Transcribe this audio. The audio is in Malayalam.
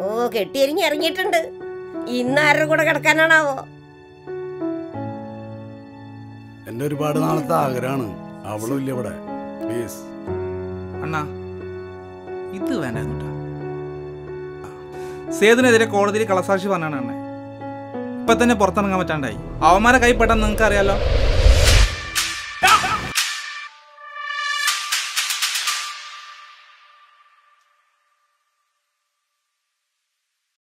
കെട്ടിയെരിഞ്ഞ് ഇറങ്ങിയിട്ടുണ്ട്. ഇന്നാരുടെ കൂടെ കിടക്കാനാണാവോ? എന്റെ ഒരുപാട് നാളത്തെ ആഗ്രഹമാണ്. അവളും ഇല്ല ഇവിടെ. പ്ലീസ് അണ്ണാ, ഇത് വേണ്ട. സേതുനെതിരെ കോടതിയിൽ കളസാക്ഷി പറഞ്ഞാണ് അണ്ണേ. ഇപ്പൊ തന്നെ പുറത്തിറങ്ങാൻ പറ്റാണ്ടായി. അവന്മാരെ കൈപ്പെട്ടാന്ന് നിങ്ങൾക്ക് അറിയാലോ.